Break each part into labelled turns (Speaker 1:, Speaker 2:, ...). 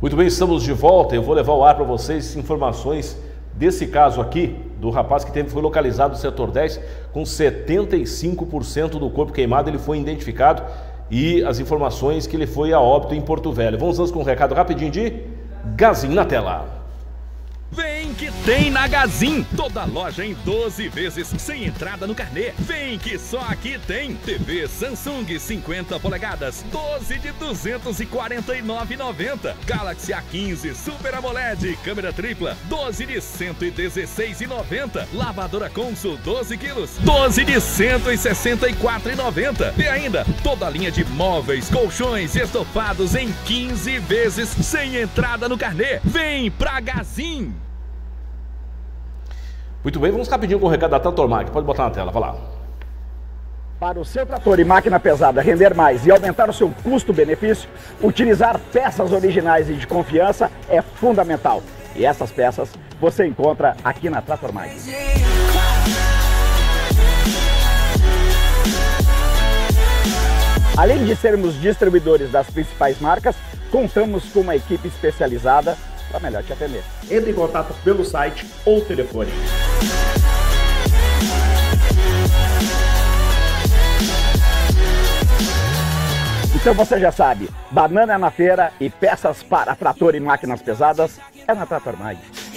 Speaker 1: Muito bem, estamos de volta. Eu vou levar ao ar para vocês informações desse caso aqui, do rapaz que foi localizado no setor 10 com 75% do corpo queimado. Ele foi identificado e as informações que ele foi a óbito em Porto Velho. Vamos antes com um recado rapidinho de Gazin na tela.
Speaker 2: Vem que tem na Gazin, toda loja em 12 vezes sem entrada no carnê. Vem que só aqui tem TV Samsung 50 polegadas, 12 de R$ 249,90. Galaxy A15 Super AMOLED, câmera tripla, 12 de R$ 116,90. Lavadora Consul 12 quilos, 12 de R$ 164,90. E ainda toda a linha de móveis, colchões e estofados em 15 vezes sem entrada no carnê. Vem pra Gazin!
Speaker 1: Muito bem, vamos rapidinho com o recado da Tratormag. Pode botar na tela, vai lá.
Speaker 3: Para o seu trator e máquina pesada render mais e aumentar o seu custo-benefício, utilizar peças originais e de confiança é fundamental. E essas peças você encontra aqui na Tratormag. Além de sermos distribuidores das principais marcas, contamos com uma equipe especializada para melhor te atender. Entre em contato pelo site ou telefone. Então você já sabe, banana na feira e peças para trator e máquinas pesadas é na Tratormag.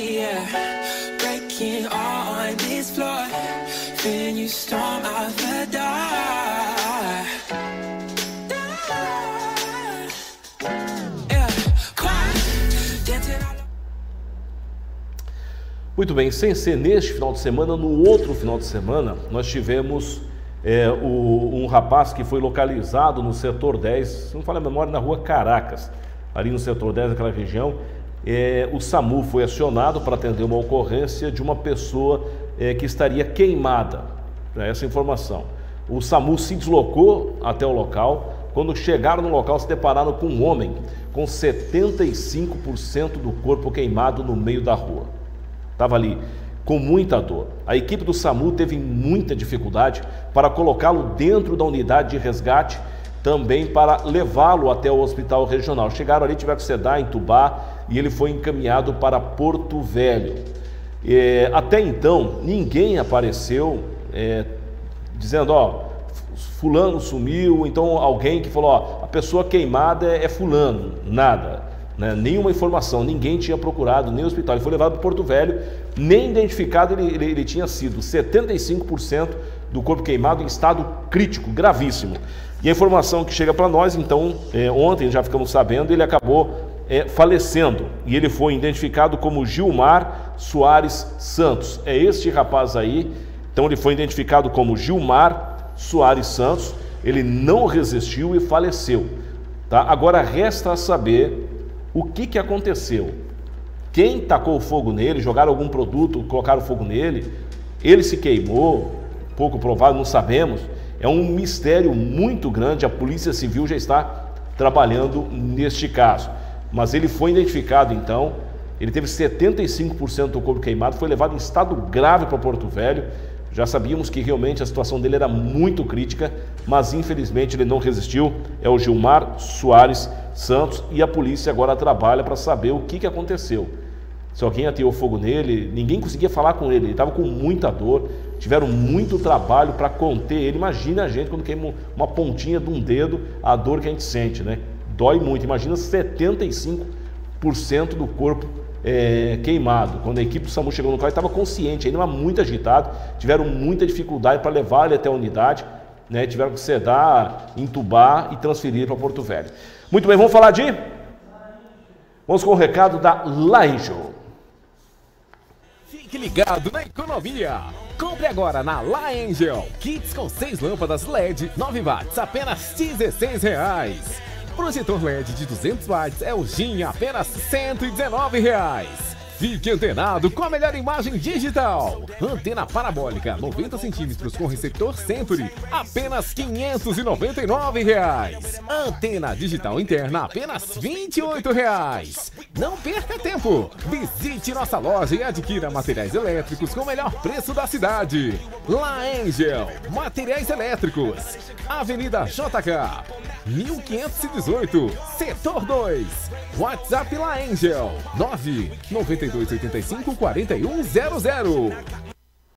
Speaker 1: Muito bem, sem ser neste final de semana, no outro final de semana, nós tivemos um rapaz que foi localizado no setor 10, se não me falha a memória, na rua Caracas, ali no setor 10, naquela região. O SAMU foi acionado para atender uma ocorrência de uma pessoa que estaria queimada, essa informação. O SAMU se deslocou até o local. Quando chegaram no local, se depararam com um homem com 75% do corpo queimado no meio da rua. Estava ali com muita dor. A equipe do SAMU teve muita dificuldade para colocá-lo dentro da unidade de resgate, também para levá-lo até o hospital regional. Chegaram ali, tiveram que sedar, entubar, e ele foi encaminhado para Porto Velho. Até então, ninguém apareceu dizendo, fulano sumiu, então alguém que falou, a pessoa queimada é fulano, nada. Nenhuma informação, ninguém tinha procurado, nem o hospital. Ele foi levado para Porto Velho, nem identificado ele tinha sido. 75% do corpo queimado em estado crítico, gravíssimo. E a informação que chega para nós, então, ontem já ficamos sabendo, ele acabou falecendo. E ele foi identificado como Gilmar Soares Santos. É este rapaz aí. Então ele foi identificado como Gilmar Soares Santos. Ele não resistiu e faleceu. Tá? Agora resta saber o que aconteceu. Quem tacou fogo nele, jogaram algum produto, colocaram fogo nele, ele se queimou, pouco provável, não sabemos. É um mistério muito grande, a Polícia Civil já está trabalhando neste caso. Mas ele foi identificado então, ele teve 75% do corpo queimado, foi levado em estado grave para Porto Velho. Já sabíamos que realmente a situação dele era muito crítica, mas infelizmente ele não resistiu. É o Gilmar Soares Santos e a polícia agora trabalha para saber o que aconteceu. Se alguém ateou fogo nele, ninguém conseguia falar com ele estava com muita dor, tiveram muito trabalho para conter ele. Imagina a gente quando queima uma pontinha de um dedo, a dor que a gente sente, né? Dói muito, imagina 75% do corpo queimado. Quando a equipe do SAMU chegou no local, ele estava consciente, ainda muito agitado, tiveram muita dificuldade para levar ele até a unidade, né? Tiveram que sedar, entubar e transferir para Porto Velho. Muito bem, vamos falar vamos com o recado da Laangel.
Speaker 4: Fique ligado na economia. Compre agora na Laangel kits com 6 lâmpadas LED 9 watts, apenas R$16. Projetor LED de 200 watts é o GIM, apenas R$119. Fique antenado com a melhor imagem digital. Antena parabólica 90 centímetros com receptor Century, apenas R$ 599. Antena digital interna, apenas R$ 28. Não perca tempo. Visite nossa loja e adquira materiais elétricos com o melhor preço da cidade. La Angel Materiais Elétricos, Avenida JK, 1518, Setor 2. WhatsApp La Angel 99285 4100.